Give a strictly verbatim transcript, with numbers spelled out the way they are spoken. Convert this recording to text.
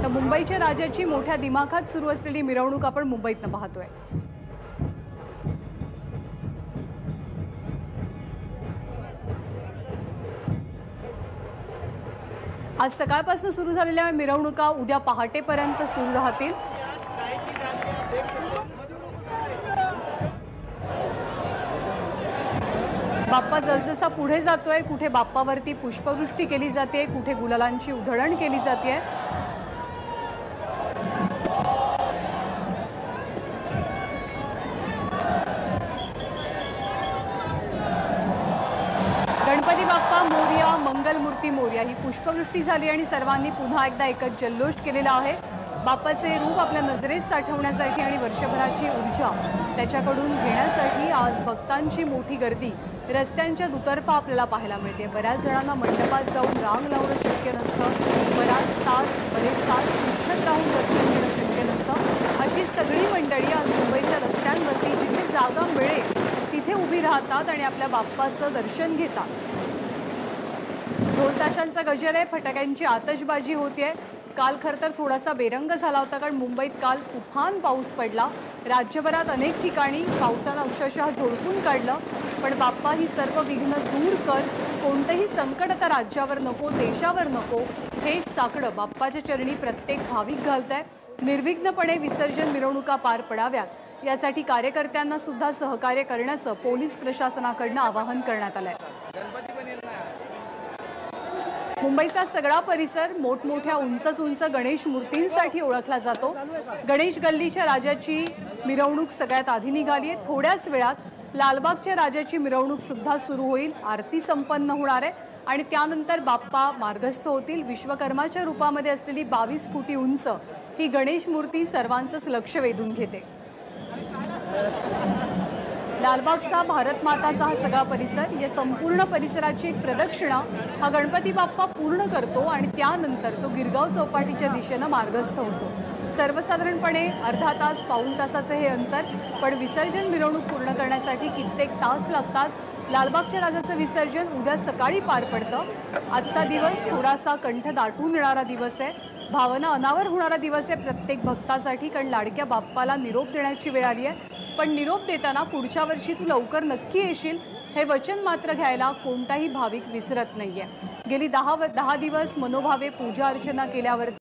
तर मुंबईच्या राजाची मोठ्या दिमाखात सुरू असलेली मिरवणूक आपण मुंबईतनं पाहतोय। आज सकाळपासून सुरू झालेल्या मिरवणुका उद्या पहाटेपर्यंत सुरू राहतील। बाप्पा जसजसा पुढे जातोय, कुठे बाप्पावरती पुष्पवृष्टी केली जाते, कुठे गुलालांची उधळण केली जाते। गणपती बाप्पा मोरया, मंगलमूर्ती मोरया ही पुष्पवृष्टी झाली आणि सर्वांनी पुन्हा एकदा एकच जल्लोष केलेला आहे। बाप्पाचे रूप आपल्या नजरेत साठवण्यासाठी आणि वर्षभराची ऊर्जा त्याच्याकडून घेण्यासाठी आज भक्तांची मोठी गर्दी रस्त्यांच्या दुतर्फा आपल्याला पाहायला मिळते। बऱ्याच जणांना मंडपात जाऊन रांग लावणं शक्य नसतं, बराच तास बरेच तास उष्णत राहून दर्शन घेणं शक्य नसतं। अशी सगळी मंडळी आज मुंबईच्या रस्त्यांवरती जिथे जागा मिळेल तिथे उभी राहतात आणि आपल्या बाप्पाचं दर्शन घेतात। ढोल ताशांचा गजर आहे, फटाक्यांची आतषबाजी होतीये। काल खरं तर थोडासा बेरंग झाला होता, कारण मुंबईत काल तुफान पाऊस पडला। राज्यभरात अनेक ठिकाणी पावसानं अक्षरशः झोडपून काढलं। पण बाप्पा ही सर्व विघ्न दूर कर, कोणतंही संकट आता राज्यावर नको, देशावर नको, हेच साकडं बाप्पाच्या चरणी प्रत्येक भाविक घालतंय। निर्विघ्नपणे विसर्जन मिरवणुका पार पडाव्यात यासाठी कार्यकर्त्यांना सुद्धा सहकार्य करण्याचं पोलीस प्रशासनाकडून आवाहन करण्यात आलंय। मुंबईचा सगळा परिसर मोठमोठ्या उंच उंच गणेश मूर्तींसाठी ओळखला जातो। गणेश गल्लीच्या राजाची मिरवणूक सगळ्यात आधी निघाली आहे। थोड्याच वेळात लालबागच्या राजाची मिरवणूक सुद्धा सुरू होईल, आरती संपन्न होणार आहे आणि त्यानंतर बाप्पा मार्गस्थ होतील। विश्वकर्माच्या रूपामध्ये असलेली बावीस फुटी उंच ही गणेश मूर्ती सर्वांचंच लक्ष वेधून घेते। लालबागचा भारत माताचा हा सगळा परिसर, या संपूर्ण परिसराची एक प्रदक्षिणा हा गणपती बाप्पा पूर्ण करतो आणि त्यानंतर तो गिरगाव चौपाटीच्या दिशेनं मार्गस्थ होतो। सर्वसाधारणपणे अर्धा तास पाऊण तासाचं हे अंतर, पण विसर्जन मिरवणूक पूर्ण करण्यासाठी कित्येक तास लागतात। लालबागच्या राजाचं विसर्जन उद्या सकाळी पार पडतं। आजचा दिवस थोडासा कंठ दाटून येणारा दिवस आहे, भावना अनावर होणारा दिवस आहे प्रत्येक भक्तासाठी, कारण लाडक्या बाप्पाला निरोप देण्याची वेळ आली आहे। पण निरोप देताना पुढच्या वर्षी तू लवकर नक्की येशील हे वचन मात्र घ्यायला कोणताही भाविक विसरत नाहीये। गेली दहा दहा दिवस मनोभावे पूजा अर्चना केल्यावर